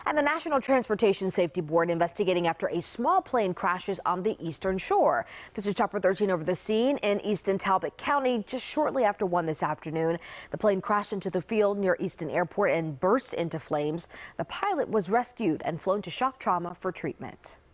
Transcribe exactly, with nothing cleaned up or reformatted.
And the National Transportation Safety Board investigating after a small plane crashes on the eastern shore. This is Chopper thirteen over the scene in Easton, Talbot County just shortly after one this afternoon. The plane crashed into the field near Easton Airport and burst into flames. The pilot was rescued and flown to shock trauma for treatment.